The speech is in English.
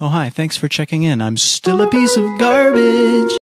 Oh, hi, thanks for checking in. I'm still a piece of garbage.